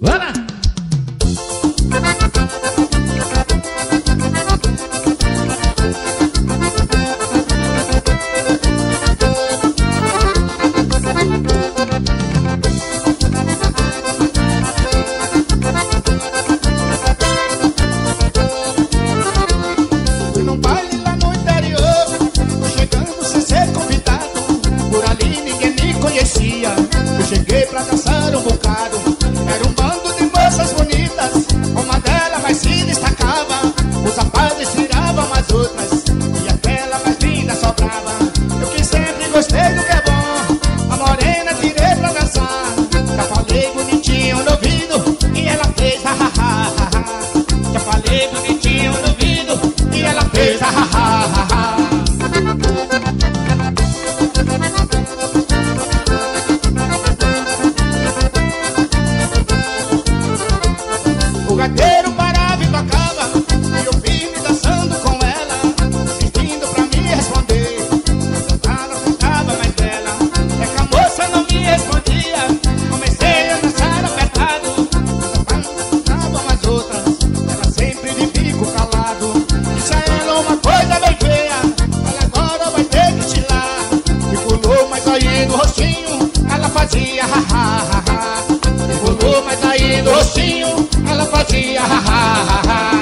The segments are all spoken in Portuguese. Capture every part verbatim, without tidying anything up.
Bora! Fui num baile lá no interior, tô chegando sem ser convidado. Por ali ninguém me conhecia. Eu cheguei pra dançar um bocado. Era um bando de moças bonitas, uma delas mais se destacava. Os rapazes tiravam as outras e aquela mais linda sobrava. Eu que sempre gostei do que é bom, a morena tirei pra dançar. Já falei bonitinho no ouvido e ela fez ha ha ha ha. Já falei bonitinho no ouvido e ela fez ha ha ha ha. O gaiteiro parava e tocava e eu vi-me dançando com ela, insistindo pra me responder. Eu não ficava mais dela, é que a moça não me respondia. Comecei a dançar apertado, estavam as outras, ela sempre de bico calado. Disse a ela uma coisa bem feia, ela agora vai ter que tirar. E pulou, mas aí no rostinho ela fazia ha ha ha ha. E pulou, mas aí no rostinho ela fazia ha ha ha ha.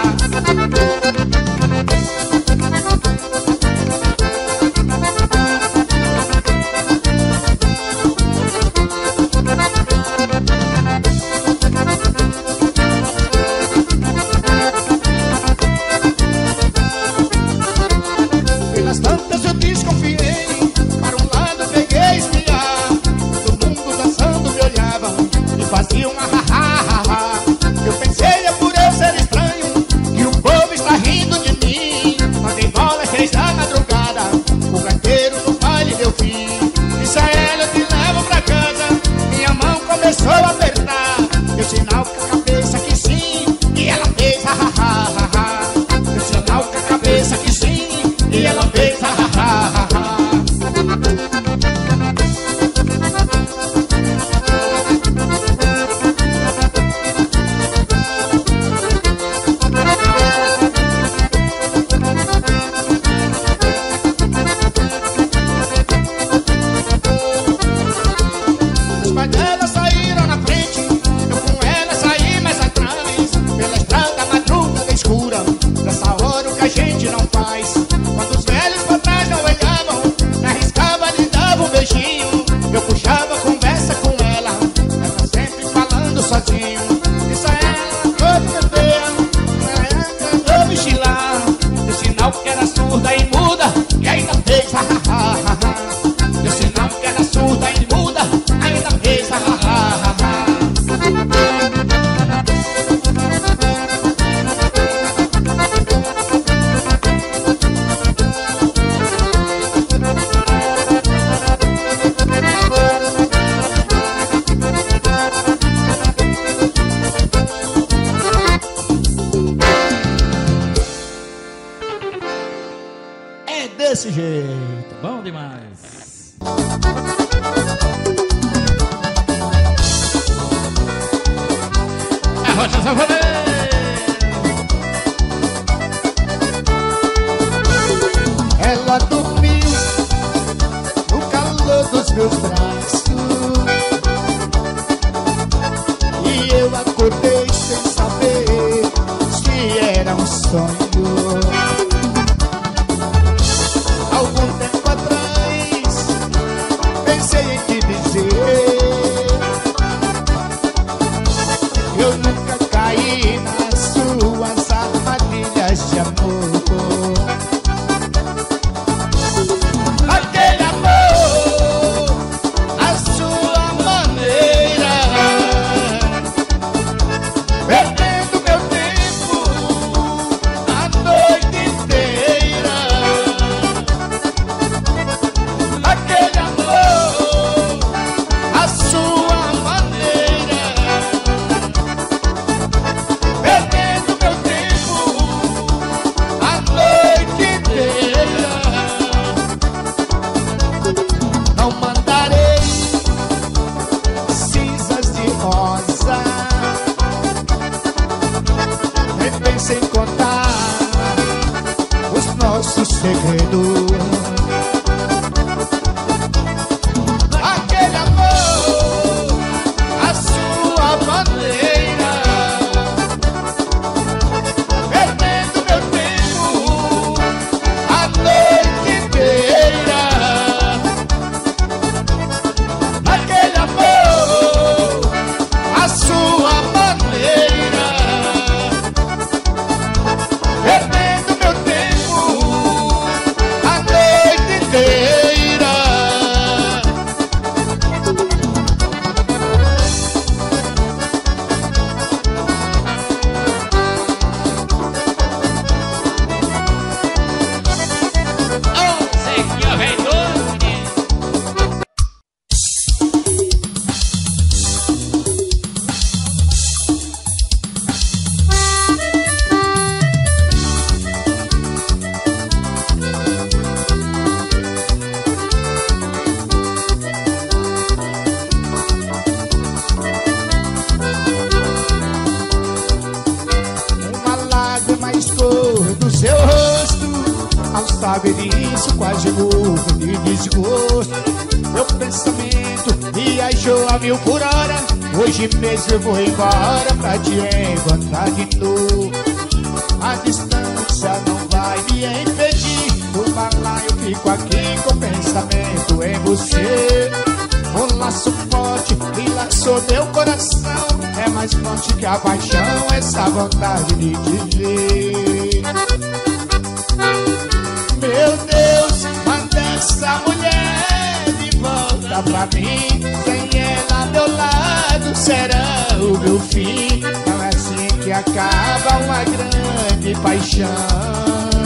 Pelas tantas eu desconfiei, para um lado peguei a espiar. Todo mundo dançando me olhava e fazia uma ha ha ha ha. Eu pensei, é por eu ser estranho que o povo está rindo de mim. Mandei bola às três da madrugada, o gaiteiro no baile deu fim. Disse a ela, eu te levo pra casa. Minha mão começou a apertar, eu sinal com a cabeça que sim, e ela fez ha ha ha ha ha. Eu sinal com a cabeça que sim, e ela fez ha ha ha ha ha. Os pais dela saíram na frente, eu com ela saí mais atrás. Pela estrada madrugada escura, nessa hora o que a gente não faz. Quando os velhos pra trás não olhavam, me arriscava e dava um beijinho. Eu puxava conversa com ela, ela sempre falando sozinho. Disse a ela, coisa feia, ela me chilar. Deu sinal que era surda e muda, e ainda fez ha ha ha ha ha. Deu sinal que era surda e muda, ainda fez ha ha ha ha ha. É desse jeito. Bom demais. A rocha sanfoneira. Ela dormiu no calor dos meus braços e eu acordei sem saber se era um sonho. Algum tempo atrás pensei em te dizer, eu nunca caí nas suas armadilhas de amor. Aquele amor, a sua maneira, saber disso, quase morro de desgosto. Meu pensamento viajou a mil por hora. Hoje mesmo eu vou embora pra te encontrar de novo. A distância não vai me impedir. Por lá eu fico aqui com pensamento em você. Um laço forte que laçou meu coração. É mais forte que a paixão, essa vontade de te ver. Meu Deus, manda essa mulher de volta pra mim. Sem ela ao meu lado será o meu fim. Não é assim que acaba uma grande paixão.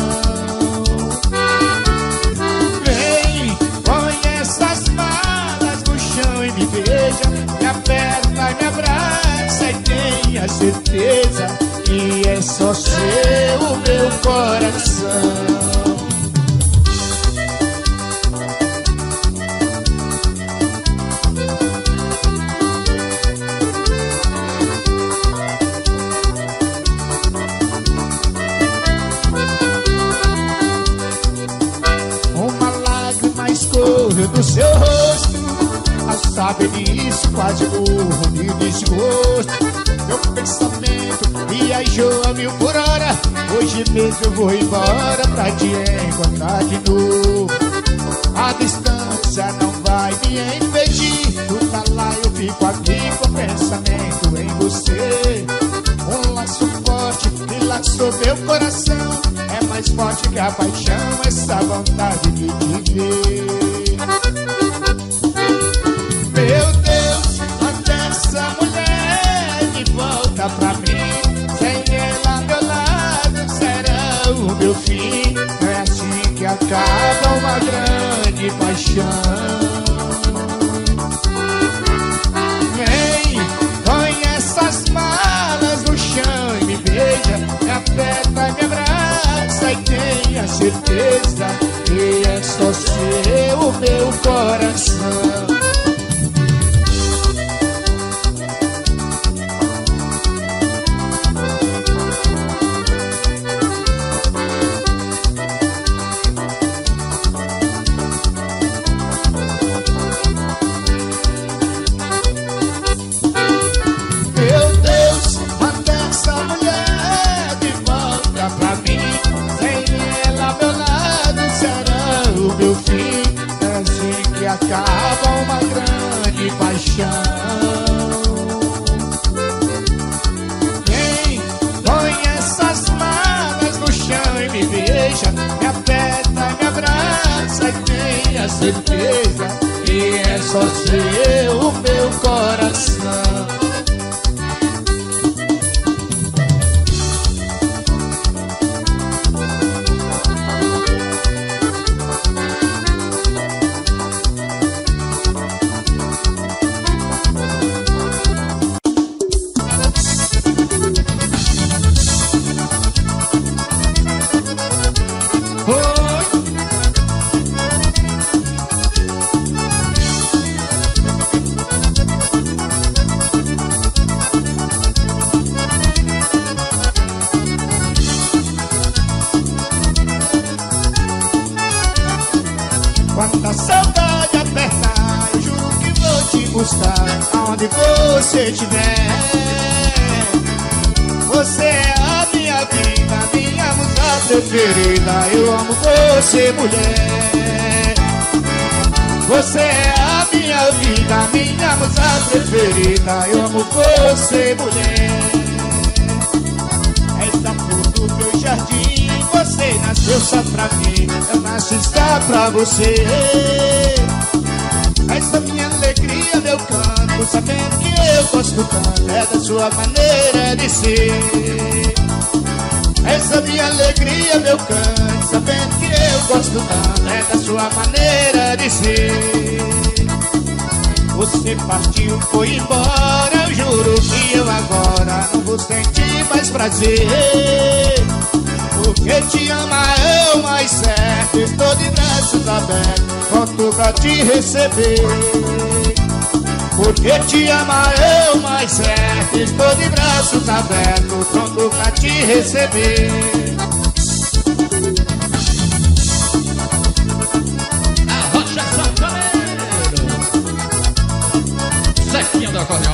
Vem, põe essas malas no chão e me beija. Me aperta e me abraça e tenha certeza que é só seu o meu coração. Escorreu do seu rosto, a saber disso quase morro de desgosto. Meu pensamento viajou a mil por hora. Hoje mesmo eu vou embora pra te encontrar de novo. A distância não vai me impedir. Tu tá lá, eu fico aqui com pensamento em você. Um laço forte que laçou meu coração. É mais forte que a paixão, essa vontade de te ver. Meu Deus, manda essa mulher de volta pra mim. Sem ela ao meu lado será o meu fim. É assim que acaba uma grande paixão. Vem, põe essas malas no chão e me beija. Me aperta e me abraça e tenha certeza que é só seu o meu coração. Acaba uma grande paixão. Vem, põe essas malas no chão e me beija. Me aperta e me abraça e tenha certeza que é só seu o meu coração. Quando a saudade apertar, eu juro que vou te buscar aonde você estiver. Você é a minha vida, minha musa preferida. Eu amo você, mulher. Você é a minha vida, minha musa preferida. Eu amo você, mulher. És a flor do meu jardim, você nasceu só pra mim. Eu nasci só pra você. És a minha alegria, meu canto, sabendo que eu gosto tanto. É da sua maneira de ser. És a minha alegria, meu canto, sabendo que eu gosto tanto. É da sua maneira de ser. Você partiu, foi embora. Eu juro que eu agora não vou sentir mais prazer. Porque te amar é o mais certo. Estou de braços abertos, pronto pra te receber. Porque te amar é o mais certo. Estou de braços abertos, pronto pra te receber.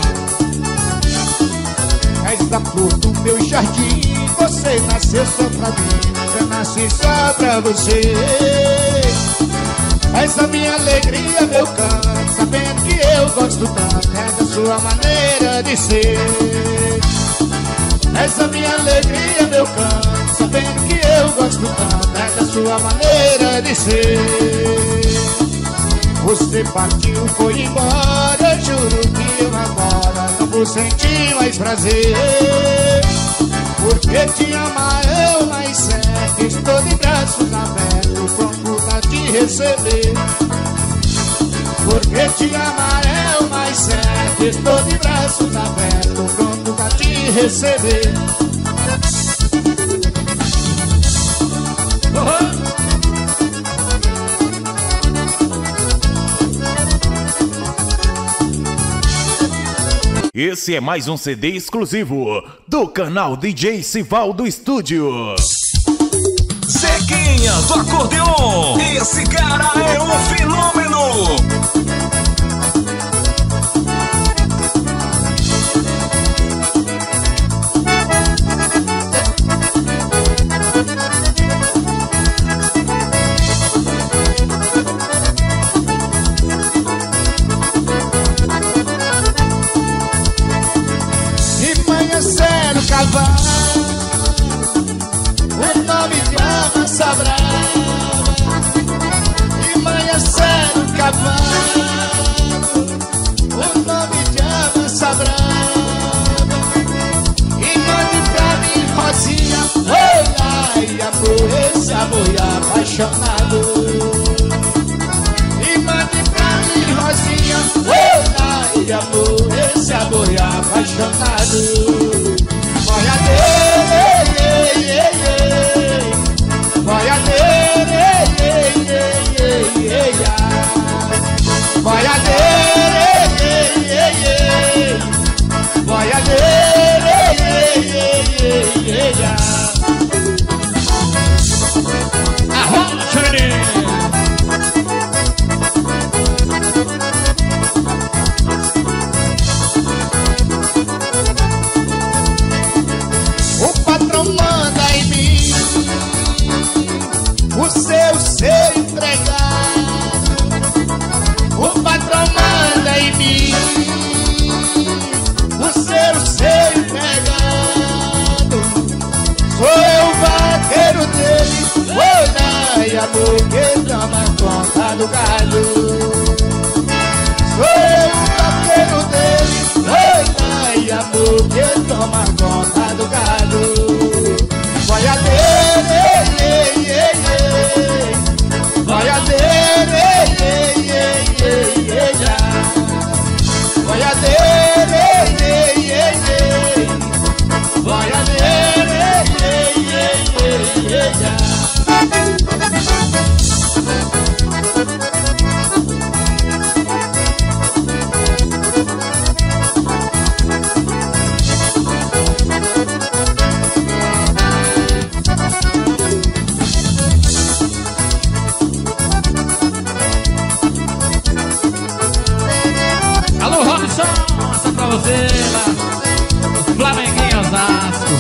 És a flor do meu jardim, você nasceu só pra mim, eu nasci só pra você. És a minha alegria, meu canto, sabendo que eu gosto tanto, é da sua maneira de ser. És a minha alegria, meu canto, sabendo que eu gosto tanto, é da sua maneira de ser. Você partiu, foi embora, eu juro que eu agora não vou sentir mais prazer. Porque te amar eu mais certo, estou de braços abertos, pronto pra te receber. Porque te amar eu mais certo, estou de braços abertos, pronto pra te receber. Esse é mais um C D exclusivo do canal D J Sivaldo Studio. Zequinha do acordeon, esse cara é um fenômeno. O nome de Amassa Brava, e manhã sério cavalo. O nome de Amassa Brava, e mande pra mim Rosinha, oi, ai, amor, esse amor apaixonado. E mande pra mim Rosinha, oi, ai, amor, esse amor apaixonado. Boiadeiro, boiadeiro, boiadeiro, boiadeiro. Arrocha, menino! O patrão manda em mim o seu ser empregado. O patrão manda em mim o seu ser empregado. Sou eu o vaqueiro dele, oi, ai, amor, que toma conta do gado. Sou eu o vaqueiro dele, oi, ai, amor, que toma conta do gado. Boiadeiro, boiadeiro, boiadeiro, boiadeiro. Alô, Robson, essa pra você lá, Flamenguinho Osasco.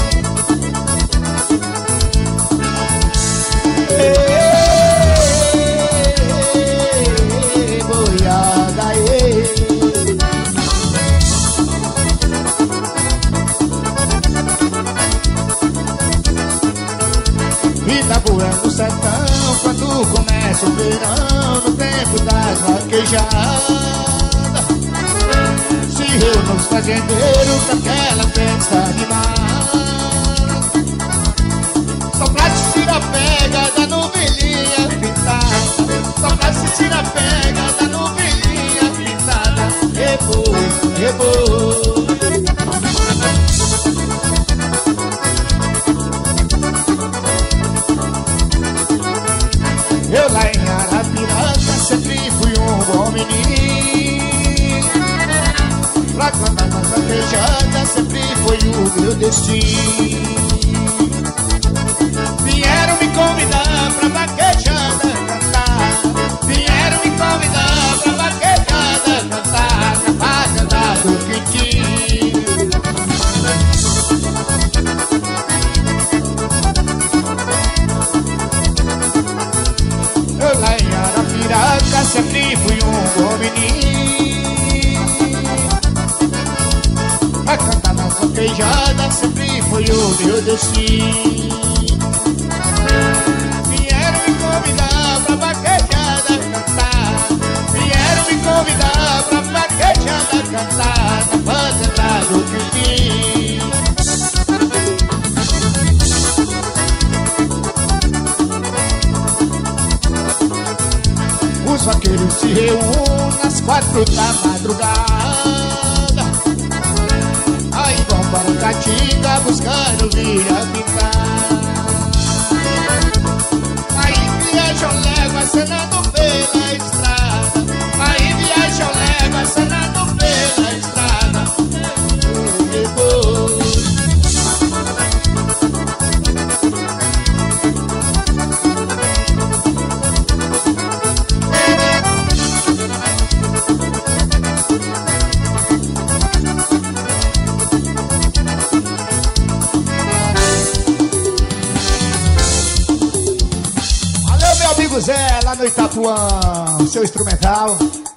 Ei, boiada, ei. Vida boa no sertão, quando começa o verão, no tempo das vaquejadas. Se reúnem os fazendeiros com aquela festa animada. Só pra assistir a pega da novelinha pintada. Só pra assistir a pega da novelinha pintada. Reboi, reboi. Eu lá em Arapiraca sempre fui um bom menino. Pra cantar na vaquejada sempre foi o meu destino. Vieram me convidar pra vaquejada cantar. Vieram me convidar pra vaquejada cantar. Na vaquejada do Quintim. a cantar nas vaquejadas sempre foi o meu destino. Vieram me convidar pra vaquejada cantar, vieram me convidar pra vaquejada cantar, na fazenda do Quintim. Os vaqueiros se reúnem às quatro da madrugada, aí vão para a Caatinga buscar o vira pintar. Aí viajam leva cenando pela estrada, aí viajam leva cenando pela estrada. Depois Zé, lá no Itapuã, seu instrumental.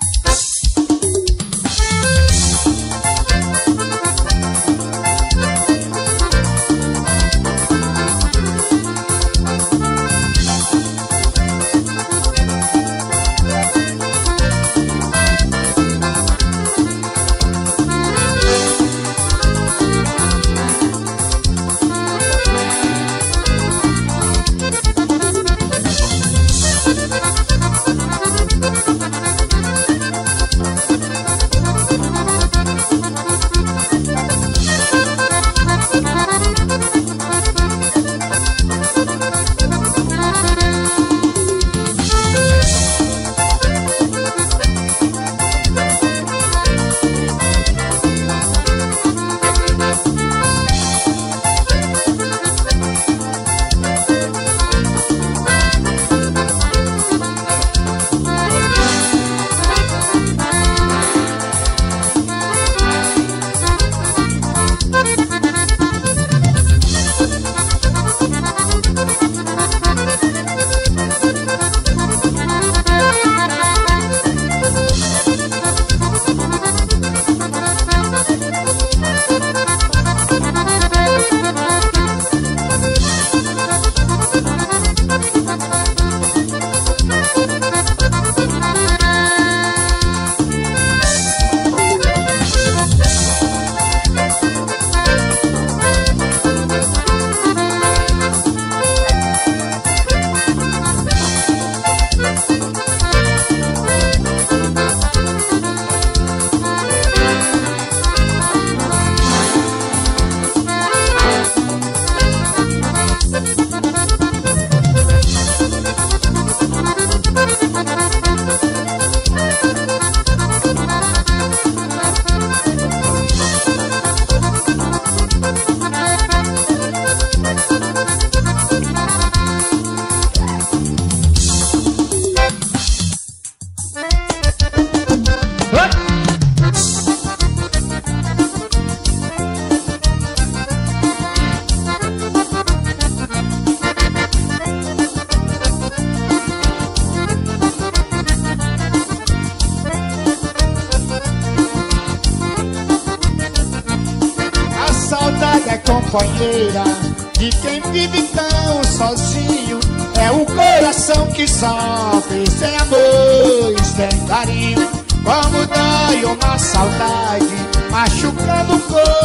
companheira de quem vive tão sozinho. É o coração que sofre sem amor e sem carinho. Como dói uma saudade machucando o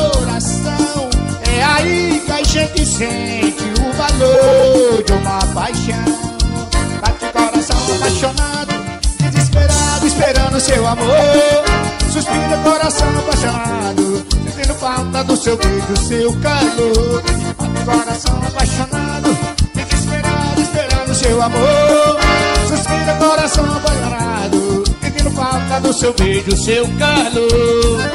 coração. É aí que a gente sente o valor de uma paixão. Bate coração apaixonado, desesperado, esperando seu amor. Suspira coração apaixonado, sentindo falta do seu beijo, seu calor. Bate coração apaixonado, desesperado, esperando seu amor. Suspira coração apaixonado, sentindo falta do seu beijo, seu calor.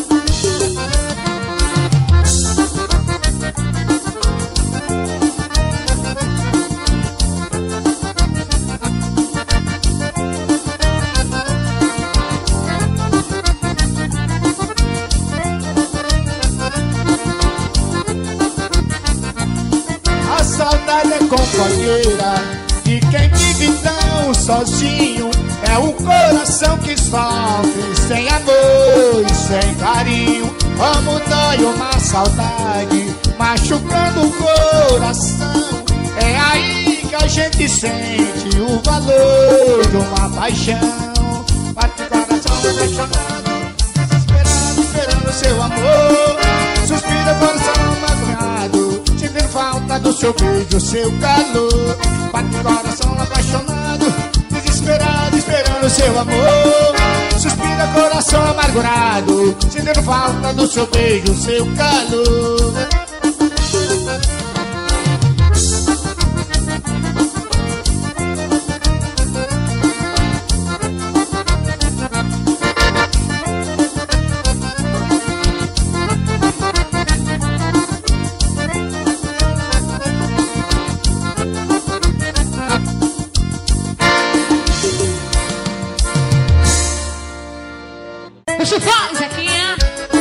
Companheira de quem vive tão sozinho. É o coração que sofre sem amor e sem carinho. Como dói saudade machucando o coração. É aí que a gente sente o valor de uma paixão. Bate o coração apaixonado, desesperado, esperando seu amor. Suspira o coração magoado, sentindo falta do seu beijo, seu calor. Bate o coração apaixonado, desesperado, esperando seu amor. Suspira coração amargurado, sentindo falta do seu beijo, seu calor. Deixa eu falar, Zequinha.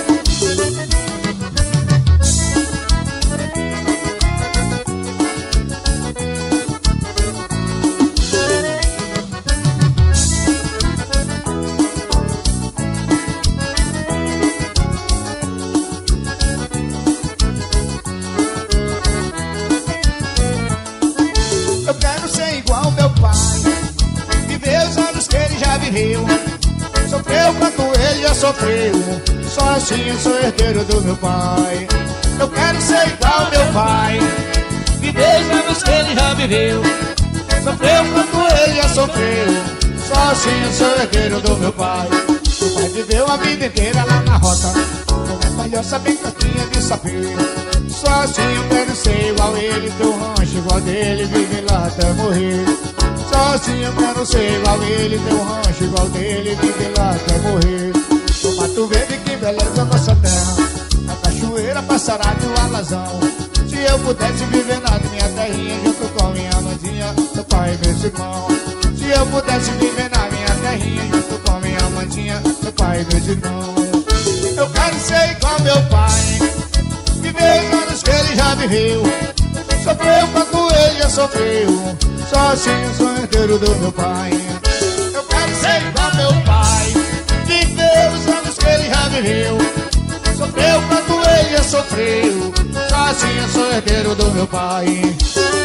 Eu quero ser igual meu pai, viver os anos que ele já viveu. Sofreu quanto ele já sofreu, só assim eu sou herdeiro do meu pai. Eu quero ser igual meu pai, viver os anos que ele já viveu. Sofreu quanto ele já sofreu, só assim eu sou herdeiro do meu pai. Meu pai viveu a vida inteira lá na roça, com uma palhoça bem catinha de saber. Só assim eu quero ser igual ele, ter um rancho igual dele, viver lá até morrer. Só assim eu quero ser igual ele, ter um rancho igual dele, viver lá até morrer. No Mato Verde que embeleza a nossa terra, a cachoeira passará de um alazão. Se eu pudesse viver na minha terrinha, junto com minha mandinha, meu pai e meus irmãos. Se eu pudesse viver na minha terrinha, junto com minha mandinha, meu pai e meus irmãos. Eu quero ser igual meu pai, viver os anos que ele já viveu. Sofreu quanto ele já sofreu, só assim eu sou herdeiro do meu pai. Eu quero ser igual meu pai, viver os anos que ele já viveu. Sofreu quanto ele já sofreu, só assim eu sou herdeiro do meu pai.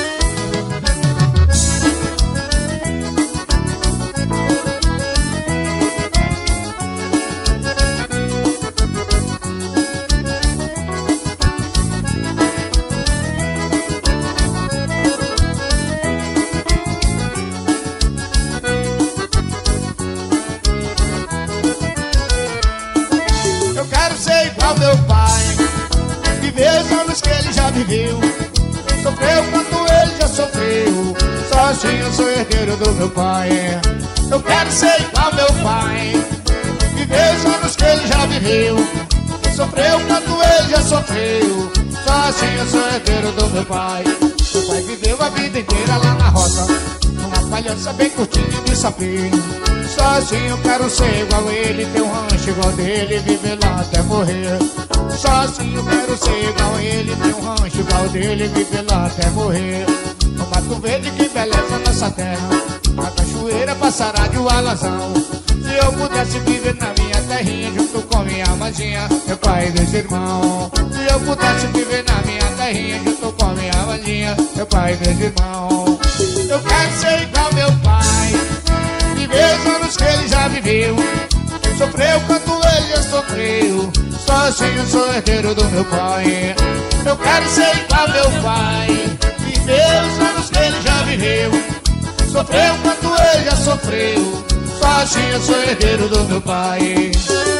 Meu pai, viver os anos que ele já viveu. Sofreu quanto ele já sofreu, só assim eu sou herdeiro do meu pai. Eu quero ser igual meu pai, viver os anos que ele já viveu. Sofreu quanto ele já sofreu, só assim eu sou herdeiro do meu pai. Meu pai viveu a vida inteira lá na roça, numa palhoça bem curtinha de sapê. Só assim eu quero ser igual ele, ter um rancho igual dele, viver lá até morrer. Só assim eu quero ser igual ele, ter um rancho igual dele, viver lá até morrer. No Mato Verde que embeleza nossa terra, a cachoeira passará de um alazão. Se eu pudesse viver na minha terrinha, junto com minha mandinha, meu pai e meus irmãos. Se eu pudesse viver na minha terrinha, junto com minha mandinha, meu pai e meus irmãos. Eu quero ser igual meu pai, viver os anos que ele já viveu. Sofreu quanto ele já sofreu, só assim eu sou herdeiro do meu pai. Eu quero ser igual meu pai, viver os anos que ele já viveu. Sofreu quanto ele já sofreu, só assim eu sou herdeiro do meu pai.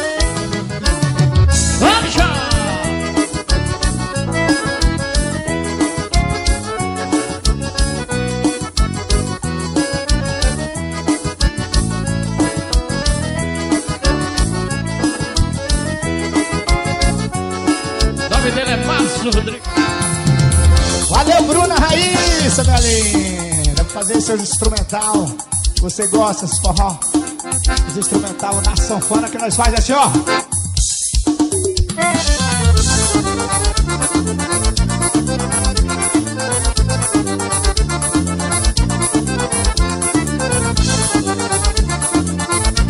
Vamos já! O nome dele é Márcio Rodrigues. Valeu, Bruna Raíssa, minha linda. Vou fazer seus instrumental. Você gosta desse forró? Os instrumental na sanfona que nós faz assim, ó.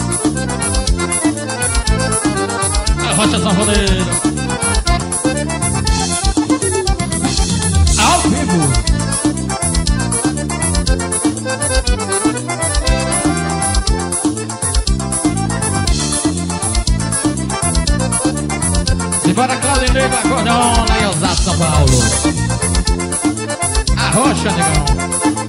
A rocha sanfoneira. Rodrigo Acordeon, em Osasco, São Paulo. A Rocha, negão.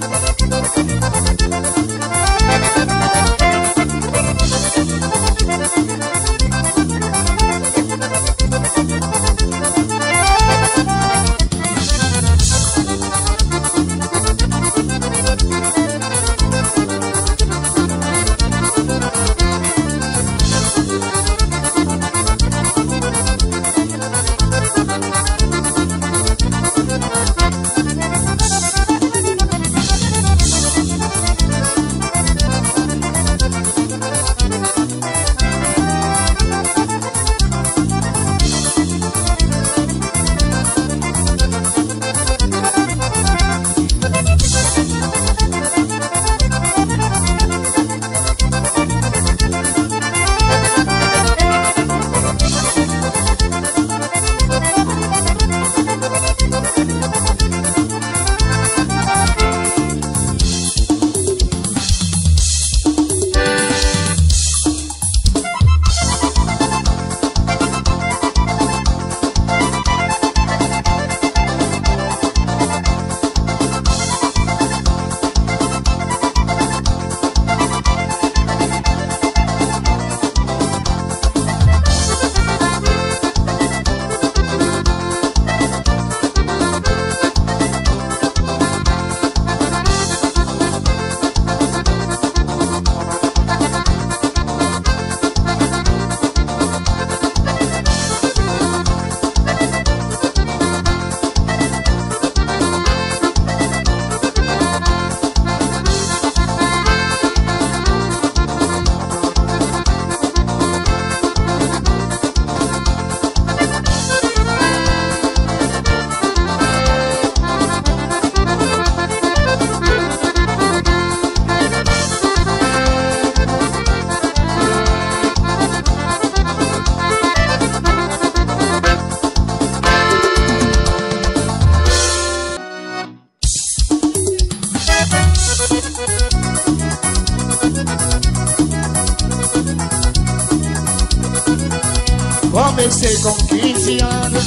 Comecei com quinze anos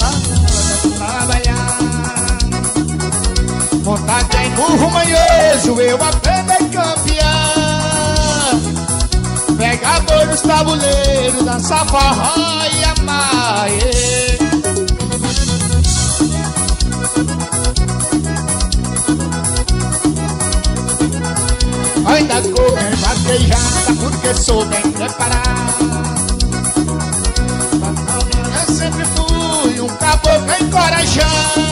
a trabalhar, montado em burro manhoso, eu aprendi a campear. Pegar boi nos tabuleiros, dançar forró e amar. Ainda corro em vaquejada porque sou bem preparado. Eu sempre fui um caboclo encorajado.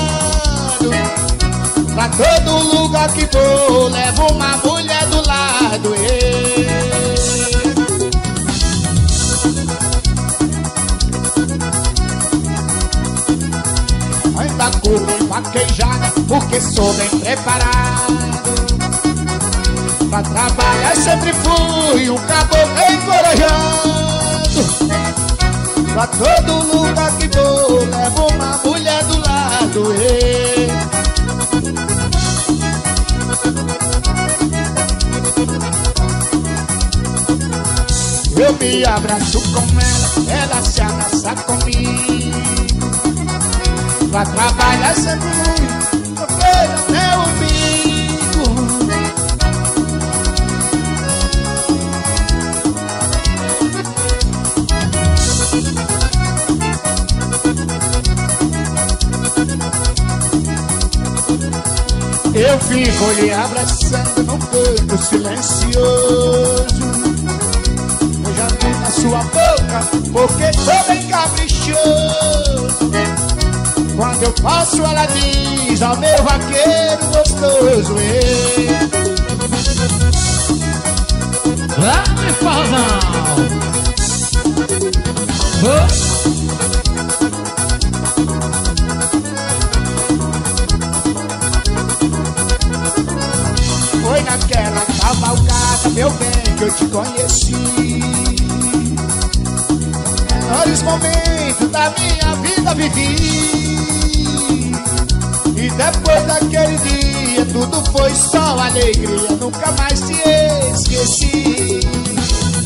Pra todo lugar que vou, levo uma mulher do lado. Ainda corro em vaquejada porque sou bem preparado. Pra trabalhar sempre fui um caboclo encorajado. Pra todo lugar que vou, levo uma mulher do lado. Eu me abraço com ela, ela se abraça comigo. Pra trabalhar sempre fui, eu meu umbigo. Eu fico lhe abraçando num canto silencioso. Eu já vi na sua boca, porque sou bem caprichoso. Quando eu passo ela diz, ó meu vaqueiro gostoso. Lá no Esparrozão. Oh. Foi naquela cavalgada, meu bem, que eu te conheci. Melhores momentos da minha vida vivi. E depois daquele dia, tudo foi só alegria. Nunca mais te esqueci.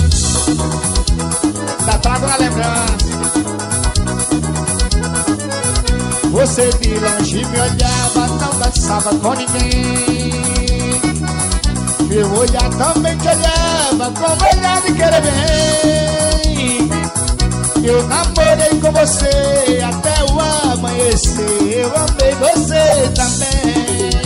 Tá trago na lembrança. Você de longe me olhava, não dançava com ninguém. Meu olhar também te olhava, com olhar de querer bem. Eu namorei com você até o amanhecer. Eu amei você também.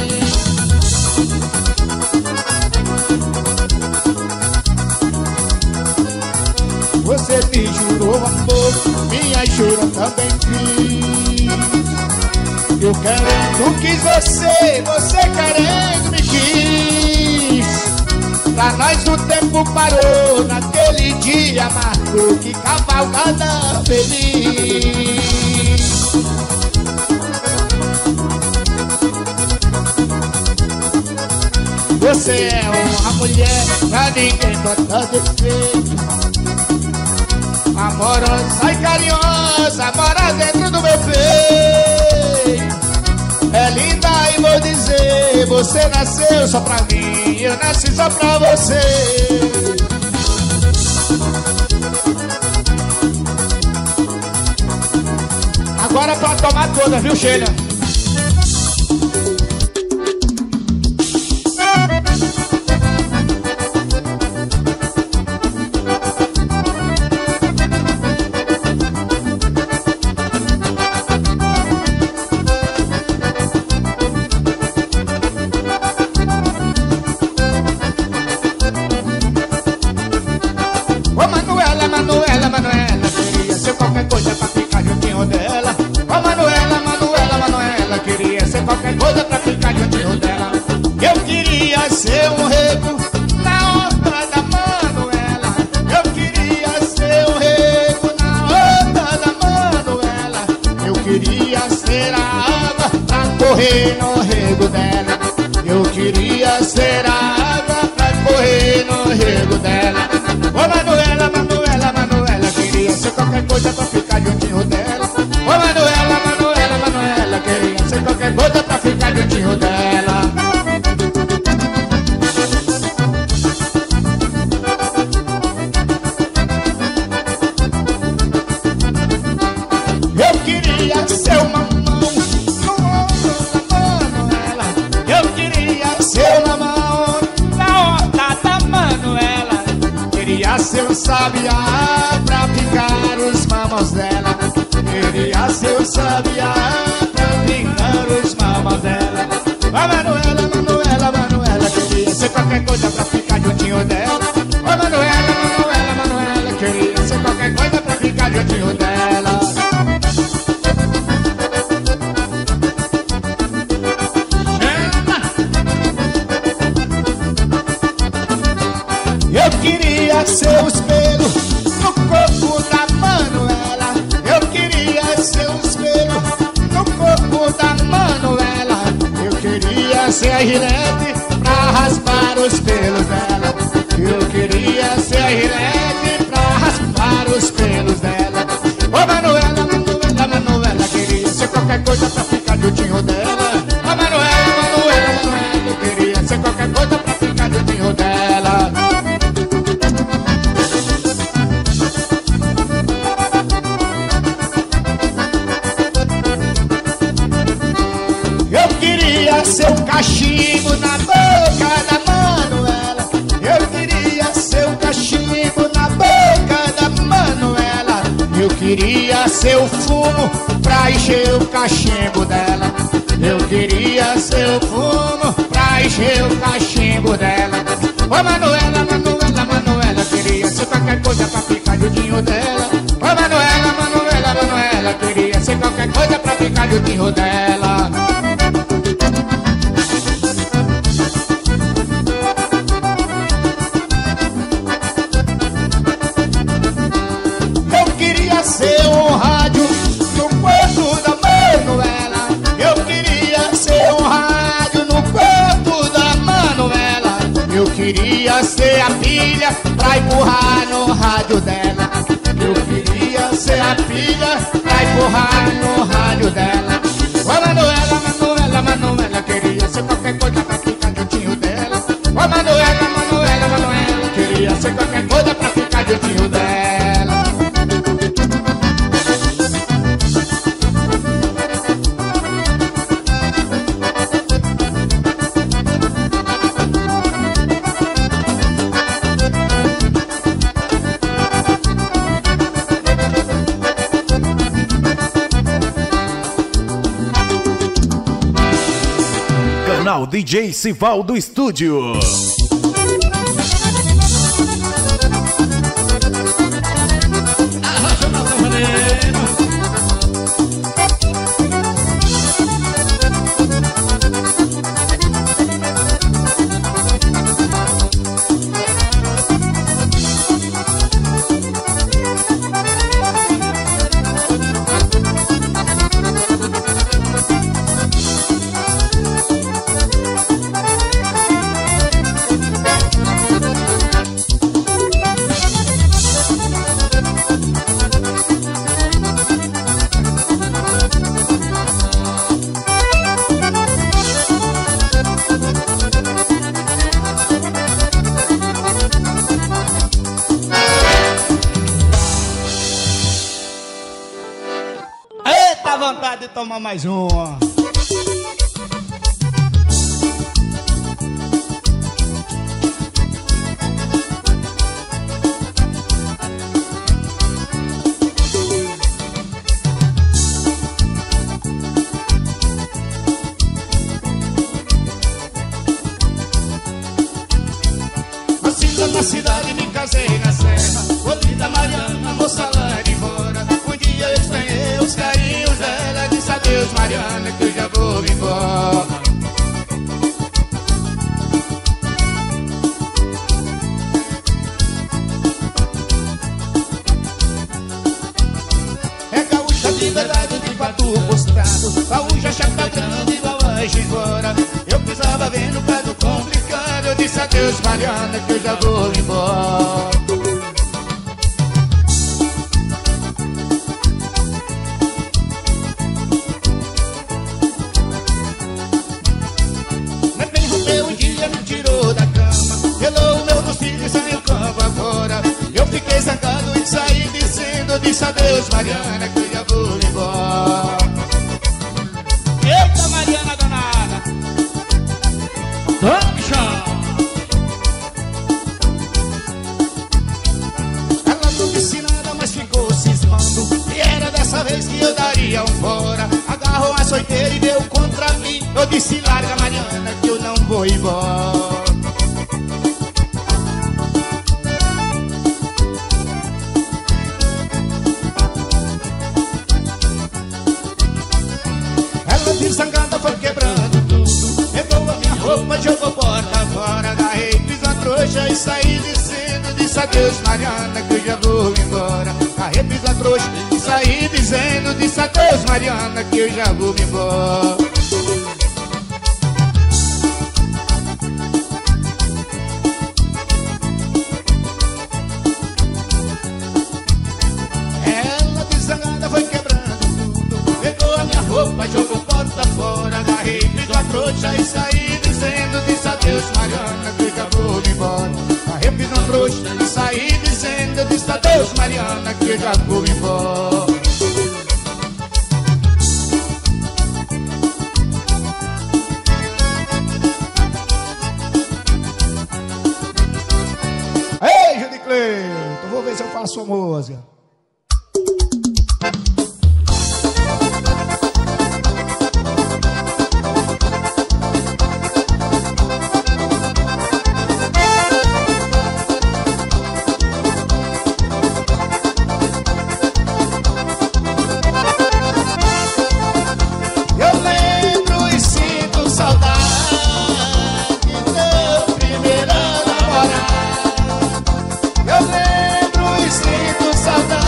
Você me jurou amor, minha jura também fiz. Eu querendo quis você, você querendo me quis. Pra nós o tempo parou, naquele dia marcou, que cavalgada feliz. Você é uma mulher, pra ninguém bota defeito. Amorosa e carinhosa, mora dentro do meu peito. É linda e vou dizer, você nasceu só pra mim, eu nasci só pra você. Agora pra tomar toda, viu, Sheila? No rego dela, eu queria ser a água pra correr no rego dela. Ô Manuela, Manuela, Manuela, queria ser qualquer coisa pra ficar juntinho dela. Ô Manuela, Manuela, Manuela, queria ser qualquer coisa pra ficar juntinho dela. Eu queria ser uma ser um sabiá pra picar os mamãos dela. Queria ser um sabiá pra picar os mamãos dela. Ô Manuela, Manuela, Manuela, queria ser qualquer coisa pra ficar juntinho dela. Ô Manuela, Manuela, Manuela, queria ser qualquer coisa pra ficar juntinho dela. Eu queria ser o espelho no corpo da Manuela. Eu queria ser o espelho no corpo da Manuela. Eu queria ser a Gillette pra raspar os pelos dela. Eu queria ser a Gillette pra raspar os pelos dela. Ô Manuela, Manuela, Manuela, queria ser qualquer coisa pra ficar juntinho dela. Ô Manuela, Manuela, Manuela, eu queria ser qualquer coisa pra ficar juntinho dela. Ser um cachimbo na boca da Manuela. Eu queria ser um cachimbo na boca da Manuela. Eu queria ser o fumo pra encher o cachimbo dela. Eu queria ser o fumo pra encher o cachimbo dela. Ô Manuela, Manuela, Manuela, queria ser qualquer coisa pra ficar juntinho dela. Ô Manuela, Manuela, Manuela, queria ser qualquer coisa pra ficar juntinho dela. Ser um rádio no quarto da Manuela. Eu queria ser um rádio no quarto da Manuela. Eu queria ser a pilha pra empurrar no rádio dela. Eu queria ser a pilha pra empurrar no rádio dela. Ô Manuela, Manuela, Manuela, queria ser qualquer coisa pra ficar juntinho dela. Ô Manuela, Manuela, Manuela, queria ser qualquer coisa pra ficar juntinho dela. canal D J Sivaldo Estúdio. Arrocha na Savaneira. Vontade de tomar mais uma. Nasci na cidade, me casei na serra. Olinda Mariana, moça lá de fora. Um dia eu estranhei os carinhos dela. Disse adeus Mariana, que eu já vou embora. É gaúcha de verdade, de quatro postrado. Gaúcha chata grande, lavagem fora. Eu precisava ver no caso complicado. Eu disse adeus Mariana, que eu já vou embora. Disse adeus Mariana, que eu já vou embora. Eita Mariana danada, Tome chão. ela não disse nada, mas ficou cismando. E era dessa vez que eu daria um fora. Agarrou a açoiteira e deu contra mim. Eu disse larga Mariana, que eu não vou embora. Zangada foi quebrando tudo. Pegou a minha roupa, jogou porta fora. Agarrei, fiz uma trouxa e saí dizendo. Disse adeus Mariana, que eu já vou embora. Agarrei, fiz uma trouxa e saí dizendo. Disse adeus Mariana, que eu já vou embora. Ela desangada foi quebrando tudo. Pegou a minha roupa, jogou porta fora. Agarrei, fiz uma trouxa e saí dizendo. Disse adeus Mariana, que eu já vou embora. Agarrei, fiz uma trouxa e saí dizendo. Disse adeus Mariana, que eu já vou embora. Ei, Judy Cleiton, vou ver se eu faço a música. Saudade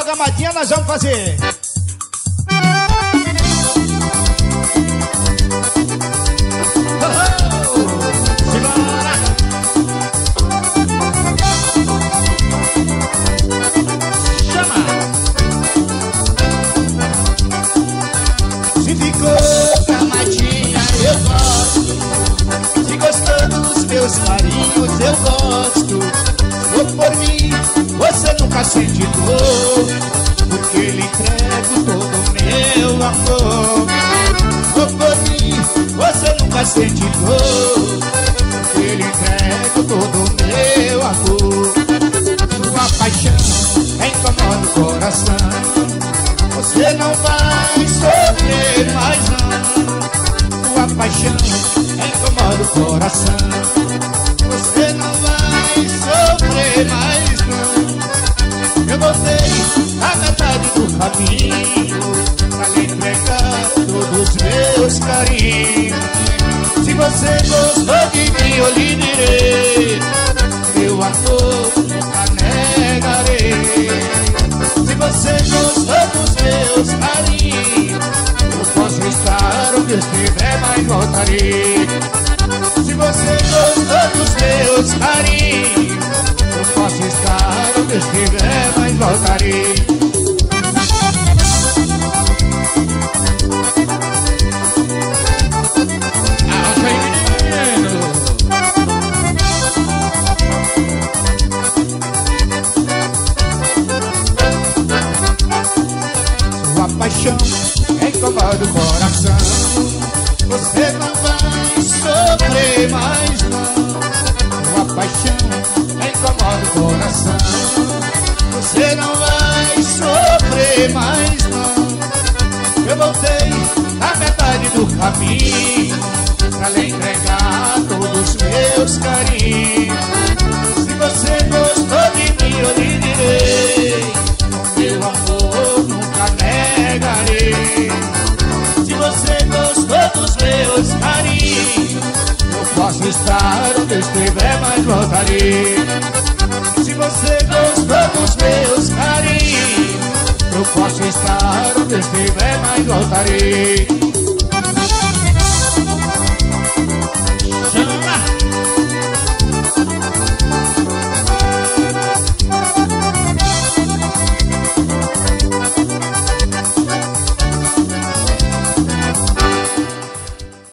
camadinha nós vamos fazer. Se ficou camadinha eu gosto, se gostou dos meus carinhos eu gosto. Ou por mim você nunca sente dor, porque lhe entrego todo o meu amor. Ou por mim você nunca sente dor, porque lhe entrego todo o meu amor. Sua paixão incomoda o coração, você não vai sofrer mais não. Sua paixão incomoda o coração, você não vai sofrer mais não. Eu voltei a metade do caminho pra lhe entregar todos os meus carinhos. Se você gostou de mim eu lhe direi, meu amor nunca negarei. Se você gostou dos meus carinhos, eu posso estar onde estiver, mas voltarei. Se você gostou dos meus carinhos, eu posso estar onde estiver, mas voltarei. Sua paixão incomoda o coração, você não vai sofrer mais não. Sua paixão incomoda o coração, você não vai sofrer mais não. Eu voltei na metade do caminho pra lhe entregar todos os meus carinhos. Se você gostou de mim eu lhe direi, meu amor nunca negarei. Se você gostou dos meus carinhos, eu posso estar onde eu estiver, mas voltarei. Se você gostou dos meus carinhos, eu posso estar onde eu estiver, mas voltarei.